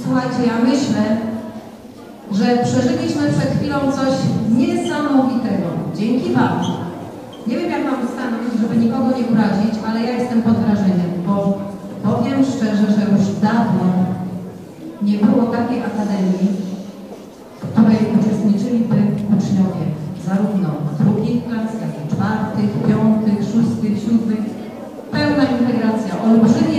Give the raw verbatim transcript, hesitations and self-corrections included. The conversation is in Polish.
Słuchajcie, ja myślę, że przeżyliśmy przed chwilą coś niesamowitego. Dzięki Wam. Nie wiem, jak mam stanąć, żeby nikogo nie urazić, ale ja jestem pod wrażeniem, bo powiem szczerze, że już dawno nie było takiej akademii, w której uczestniczyliby uczniowie, zarówno drugich klas, jak i czwartych, piątych, szóstych, siódmych. Pełna integracja, olbrzymia